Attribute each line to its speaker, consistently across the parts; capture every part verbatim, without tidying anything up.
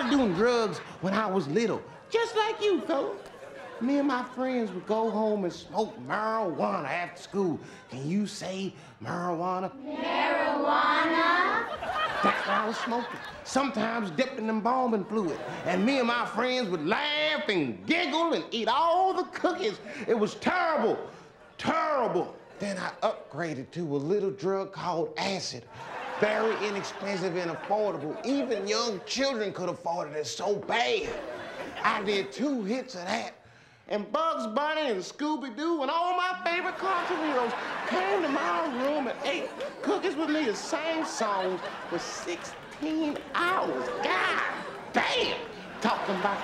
Speaker 1: started doing drugs when I was little, just like you, fellas. Me and my friends would go home and smoke marijuana after school. Can you say marijuana?
Speaker 2: Marijuana?
Speaker 1: That's what I was smoking. Sometimes dipped in embalming fluid. And me and my friends would laugh and giggle and eat all the cookies. It was terrible, terrible. Then I upgraded to a little drug called acid. Very inexpensive and affordable. Even young children could afford it. It's so bad. I did two hits of that. And Bugs Bunny and Scooby-Doo and all my favorite cartoon heroes came to my room and ate cookies with me, the same songs for sixteen hours. God damn! Talking about,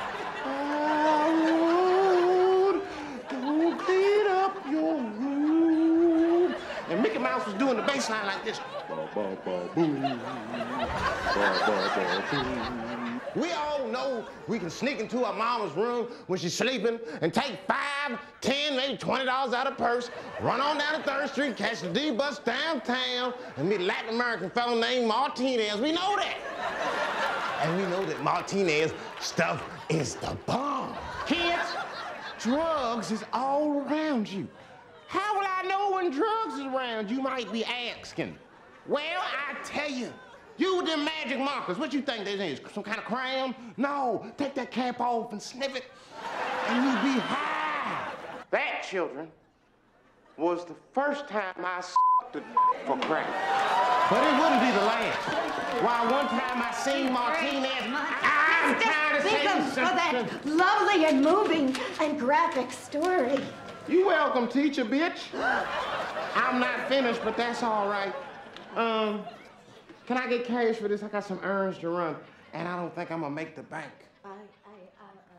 Speaker 1: oh, don't beat up your room. And Mickey Mouse was doing the bass line like this. Ba, ba, ba, boom. Ba, ba, ba, boom. We all know we can sneak into our mama's room when she's sleeping and take five, ten, maybe twenty dollars out of her purse, run on down to third street, catch the D bus downtown, and meet a Latin American fellow named Martinez. We know that. And we know that Martinez stuff is the bomb. Kids, drugs is all around you. How will I know when drugs is around? You might be asking. Well, I tell you, you with them magic markers, what you think this is? Some kind of crayon? No, take that cap off and sniff it, and you'll be high. That, children, was the first time I sucked a for crack. But it wouldn't be the last. Why, one time I seen Martinez, I'm trying to say
Speaker 2: something. For that lovely and moving and graphic story.
Speaker 1: You welcome, teacher, bitch. I'm not finished, but that's all right. Um, can I get cash for this? I got some errands to run, and I don't think I'm gonna make the bank.
Speaker 2: I, I, I,